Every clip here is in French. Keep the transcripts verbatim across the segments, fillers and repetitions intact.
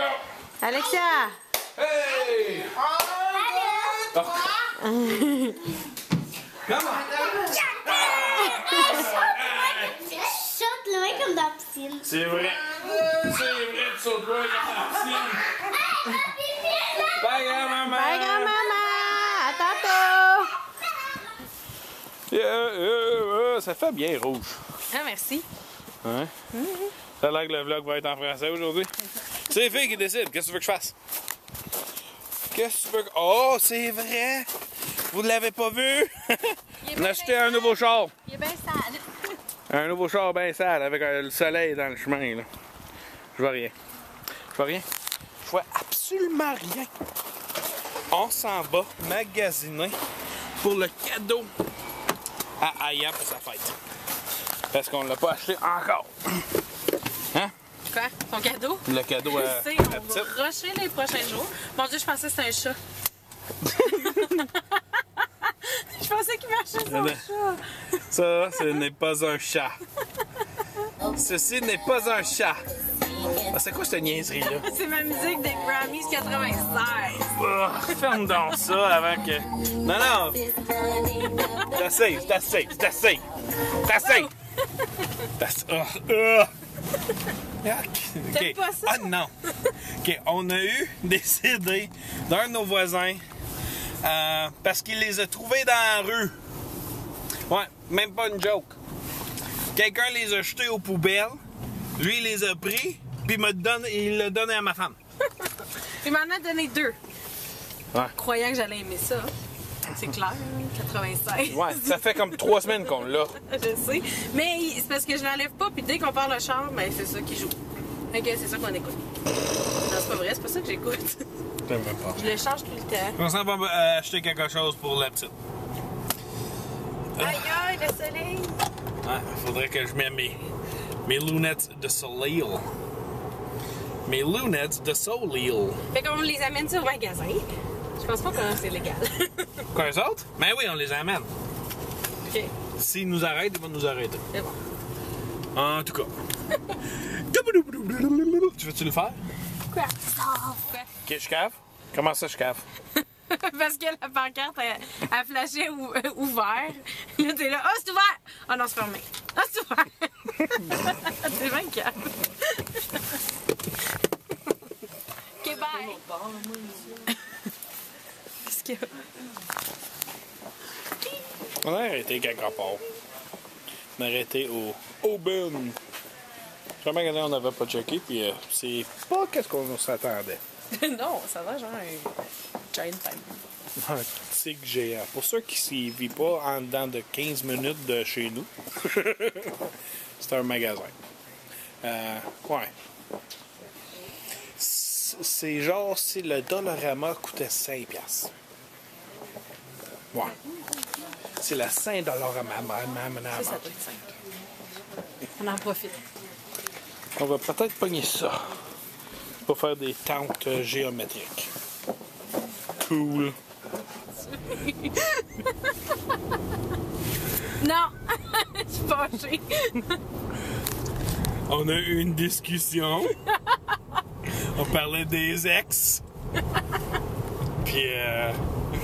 go! Alexia! Hey! Oh. Come on! Saute loin comme dans la piscine. C'est vrai! C'est vrai, tu sautes loin comme dans la piscine! Bye, grand-maman! Bye, grand-maman! À tantôt! Yeah, yeah, yeah. Ça fait bien rouge. Ah, merci. Hein? Mm-hmm. Ça a l'air que le vlog va être en français aujourd'hui. C'est les filles qui décident. Qu'est-ce que tu veux que je fasse? Qu'est-ce que tu veux que... Oh, c'est vrai! Vous ne l'avez pas vu? On a acheté un nouveau char. Il est bien sale. Un nouveau char bien sale avec euh, le soleil dans le chemin. Là. Je vois rien. Je vois rien. Je vois absolument rien. On s'en va magasiner pour le cadeau à Aya pour sa fête. Parce qu'on ne l'a pas acheté encore. Hein? Quoi? Ton cadeau? Le cadeau à Je sais, la on va petite. rusher les prochains jours. Mon Dieu, je pensais que c'était un chat. Je pensais qu'il marchait son chat. Ça, ce n'est pas un chat. Ceci n'est pas un chat. Ah, c'est quoi cette niaiserie-là? C'est ma musique des Grammys quatre-vingt-seize. Oh, ferme donc ça avant que... Non, non! C'est assez, c'est assez, c'est assez! C'est assez! C'est assez! Oh, oh. T'aimes Okay. pas ça? Ah non! OK, on a eu décidé d'un de nos voisins euh, parce qu'il les a trouvés dans la rue. Ouais, même pas une joke. Quelqu'un les a jetés aux poubelles, lui il les a pris, puis il me donne, il l'a donné à ma femme. Il m'en a donné deux. Ouais. Croyant que j'allais aimer ça. C'est clair, quatre-vingt-seize. Ouais, ça fait comme trois semaines qu'on l'a. Je sais. Mais c'est parce que je l'enlève pas, puis dès qu'on parle le char, ben c'est ça qui joue. Ok, c'est ça qu'on écoute. Non, c'est pas vrai, c'est pas ça que j'écoute. J'aime même pas. Je le change tout le temps. On s'en va euh, acheter quelque chose pour la petite. Aïe aïe, le soleil! Ouais, faudrait que je mette mes, mes lunettes de soleil. Mes lunettes de soleil. Fait qu'on les amène ça au magasin. Je pense pas que c'est légal. Quoi, eux autres? Ben oui, on les amène. Ok, S'ils nous arrêtent, ils vont nous arrêter. c'est bon. En tout cas. Tu veux-tu le faire? Quoi? Ok, je cave. Comment ça, je cave? Parce que la pancarte, elle, elle flashait ou, euh, ouvert. Là, t'es là, ah, oh, c'est ouvert! Ah oh, non, c'est fermé. Ah, oh, c'est ouvert! C'est bien calme. Ok, bye! Qu'est-ce qu'il y a? On a arrêté quelque part. On a arrêté au Auburn. Jamais que on n'avait pas checké, puis euh, c'est pas qu'est-ce qu'on s'attendait. Non, ça va genre un giant time. Un tigre géant. Pour ceux qui ne vivent pas en dedans de quinze minutes de chez nous, c'est un magasin. Euh, ouais. C'est genre si le Dollarama coûtait cinq piastres. Ouais. C'est la Saint-Dollarama. Ça, ça doit être simple. On en profite. On va peut-être pogner ça pour faire des tentes géométriques. Cool. Non! Je suis fâchée. On a eu une discussion. On parlait des ex. Puis euh...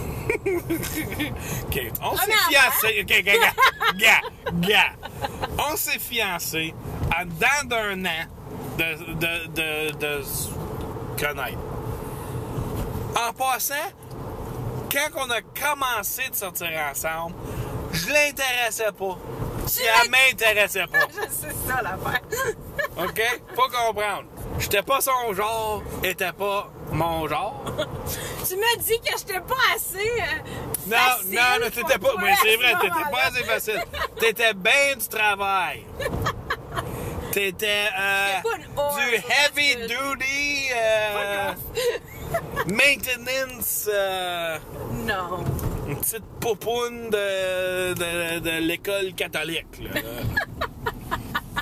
OK, on s'est fiancés. OK, gars, gars, gars. On s'est fiancés en dedans d'un an de, de, de, de se connaître. En passant, quand on a commencé de sortir ensemble, je l'intéressais pas. Si elle m'intéressait pas. Je sais ça l'affaire. OK? Faut comprendre. J'étais pas son genre, était pas mon genre. Tu m'as dit que j'étais pas assez. Euh, Non, facile non, non, t'étais pas. pour Mais c'est toi, vrai, à ce t'étais pas moment-là. assez facile. T'étais bien du travail. T'étais euh, J'étais pas une whore, du c'est heavy facile. duty euh, maintenance. Euh, Non. une petite poupoune de, de, de l'école catholique. Là.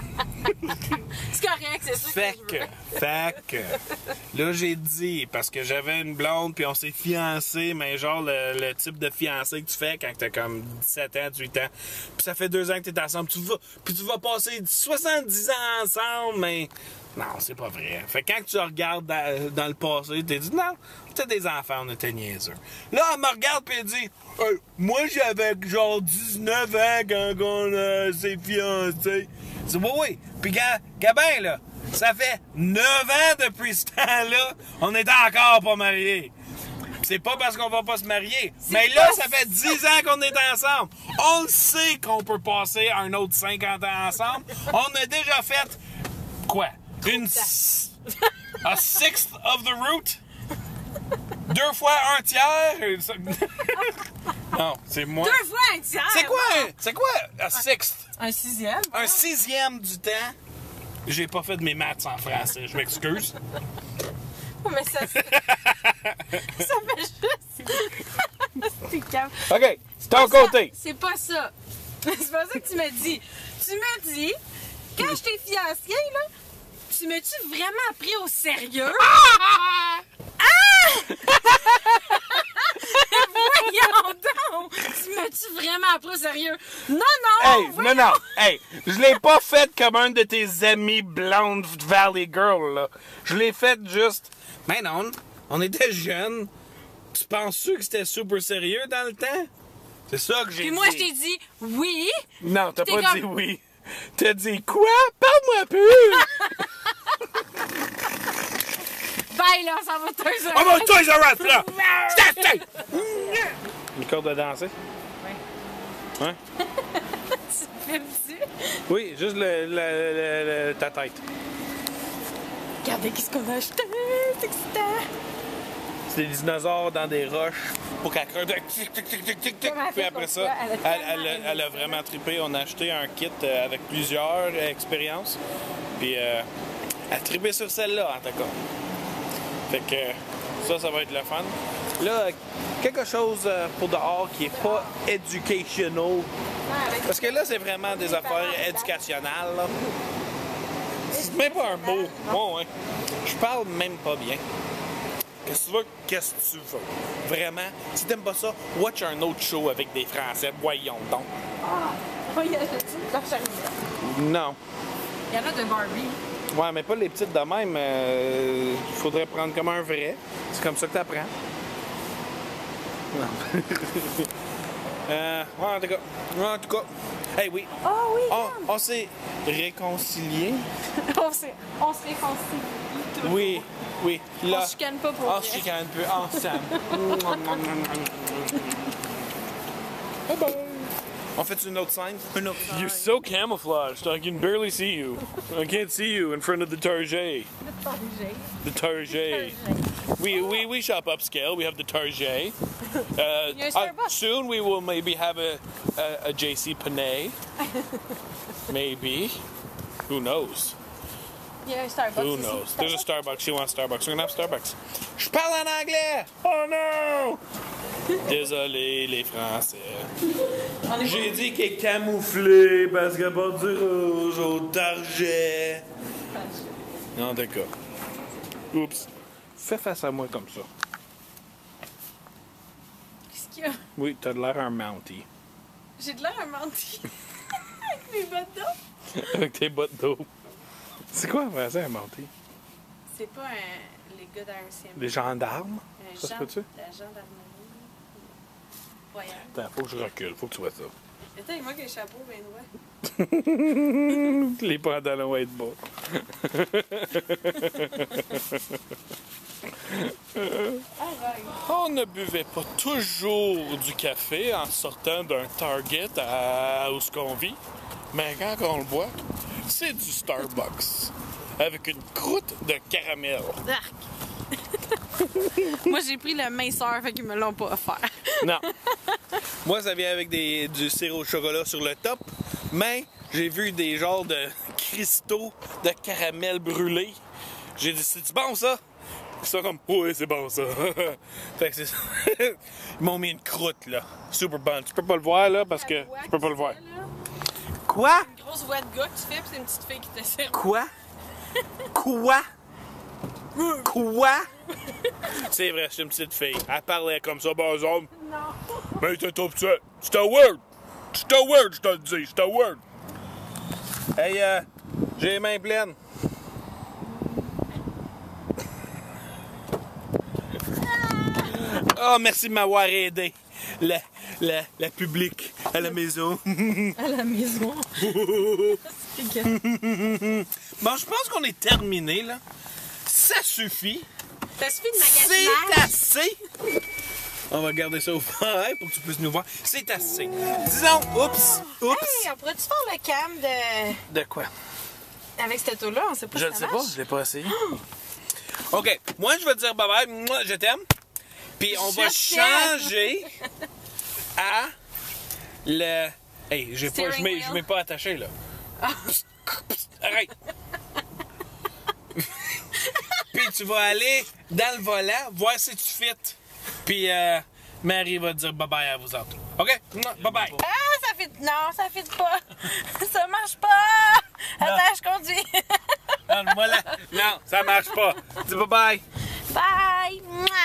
C'est correct, c'est ça Fait que je que, veux. fait que, là j'ai dit, parce que j'avais une blonde puis on s'est fiancés, mais genre le, le type de fiancé que tu fais quand t'as comme dix-sept ans, dix-huit ans, puis ça fait deux ans que t'es ensemble, tu vas, puis tu vas passer soixante-dix ans ensemble, mais non, c'est pas vrai. Fait que quand tu regardes dans, dans le passé, t'es dit non, t'as des enfants, on était niaiseux. Là, elle me regarde puis elle dit, hey, moi j'avais genre dix-neuf ans quand on euh, s'est fiancés. C'est oui, oui. Puis, gars, Gabin, là, ça fait neuf ans depuis ce temps-là, on est encore pas mariés. C'est pas parce qu'on va pas se marier. Mais là, ça fait dix ans qu'on est ensemble. On le sait qu'on peut passer un autre cinquante ans ensemble. On a déjà fait, quoi? Une... s- A sixth of the route? Deux fois un tiers? Non, c'est moi. Deux fois un tiers! C'est quoi? un- C'est quoi? A sixth? Un sixième? Un sixième du temps. J'ai pas fait de mes maths en français, je m'excuse. Oh, mais ça, c'est- ça fait juste... C'est calme. OK, c'est ton Ça, côté. C'est pas ça. C'est pas ça que tu m'as dit. Tu m'as dit, quand je t'ai fiancée, là, tu m'as-tu vraiment pris au sérieux? Ah! Voyons donc! Tu m'as-tu vraiment pris au sérieux? Non, non! Hey, voyons. non, non, hey, je l'ai pas fait comme un de tes amis blondes Valley Girl, là. Je l'ai fait juste... Mais non, on était jeunes. Tu penses-tu que c'était super sérieux dans le temps? C'est ça que j'ai dit. Puis moi, je t'ai dit oui. Non, t'as T'es pas comme- dit oui. T'as dit quoi? Parle-moi plus! Bye, là, ça va te faire. Oh mon Toys R Us, là! Stop, stop! Une corde à danser? Ouais. Hein? Tu filmes-tu? Oui, juste le, le- le- le- ta tête. Regardez qu'est-ce qu'on a acheté. C'est excitant. C'est des dinosaures dans des roches pour qu'elle creuse. Tic, tic, tic, tic, tic, tic. Comme elle Puis fait après pour ça, toi, elle a elle, tellement elle a- aimé elle a ça. vraiment trippé. On a acheté un kit euh, avec plusieurs euh, expériences. Puis euh, elle a trippé sur celle-là, en tout cas. Fait que ça, ça va être le fun. Là, quelque chose euh, pour dehors qui est pas educational. Parce que là, c'est vraiment des affaires éducationnelles. là. C'est même pas un mot. Bon, ouais. Je parle même pas bien. Qu'est-ce que tu veux? Qu'est-ce que tu veux? Vraiment? Si t'aimes pas ça, watch un autre show avec des Français. Voyons donc. Oh, il y a le petit de la charité. Non. Il y en a de Barbie. Ouais, mais pas les petites de même. euh, Il faudrait prendre comme un vrai. C'est comme ça que t'apprends. Non. euh, ouais, en tout cas. Ouais, en tout cas. Hey, oui. Oh oui, On, on s'est réconciliés. on s'est on se réconcilie. Oui, oui. Là, On se chicane pas pour on vrai. se chicane peu ensemble. On fait une autre scène? Une autre scène. You're so camouflaged, I can barely see you. I can't see you in front of the Target. The Target. We, we, we shop upscale, we have the Target. Uh, Il y a un uh, Starbucks. soon we will maybe have a, a, a J C Penney. Maybe. Who knows? Il y a un Starbucks. Who ici. knows? There's a Starbucks. She wants Starbucks. We're gonna have Starbucks. Je parle en anglais! Oh no! Désolé, les Français. J'ai dit qu'elle est camouflée parce qu'elle porte du rouge au target. En tout cas. Oups. Fais face à moi comme ça. Qu'est-ce qu'il y a? Oui, t'as de l'air un Mountie. J'ai de l'air un menti. Avec mes bottes d'eau. Avec tes bottes d'eau. C'est quoi en français un Mountie? C'est pas un... les gars d'un C M. Des gendarmes? Un Ça se gen- peut-tu? La gendarmerie. Royale. Attends, faut que je recule. Faut que tu vois ça. Attends, moi qui ai le chapeau, ben ouais. Les pantalons vont être beaux. On ne buvait pas toujours du café en sortant d'un Target à où ce qu'on vit, mais quand on le boit, c'est du Starbucks avec une croûte de caramel. Arc. Moi, j'ai pris le minceur, fait qu'ils me l'ont pas offert. Non. Moi, ça vient avec des, du sirop au chocolat sur le top, mais j'ai vu des genres de cristaux de caramel brûlé. J'ai dit, c'est-tu bon ça? Ils sont comme, oui, c'est bon ça. Fait que c'est ça. Ils m'ont mis une croûte là. Super bonne. Tu peux pas le voir là parce que. Tu peux pas le voir. Quoi? Une grosse voix de gars que tu fais, puis c'est une petite fille qui te sert. Quoi? Quoi? Quoi? C'est vrai, c'est une petite fille. Elle parlait comme ça, par exemple. Non. Mais t'es tout petit. C'est un word. C'est un word, je te le dis. C'est un word. Hey, euh, j'ai les mains pleines. Oh, merci de m'avoir aidé. La, la, la public à la maison. À la maison. C'est que... Bon, je pense qu'on est terminé, là. Ça suffit. Ça suffit de C'est magasinage. assez. On va garder ça au pareil pour que tu puisses nous voir. C'est assez. Disons, oups, oups. Hey, on pourrait-tu faire le cam de... De quoi? Avec cette auto-là? On sait pas Je si ne ça sais pas, marche. je l'ai pas essayé. OK, moi, je vais te dire bye-bye. Moi, je t'aime. Puis on Je va t'aime. changer à le... Hey, j'ai pas, je Steering mets, wheel. je mets pas attaché, là. Psst, psst, arrête. Puis tu vas aller dans le volant, voir si tu fites. Puis euh, Marie va te dire bye-bye à vous autres. OK? Bye-bye. Ah, ça fit... Non, ça fit pas. Ça marche pas. Attends, je conduis. Voilà. Non, ça marche pas. Dis bye-bye. Bye.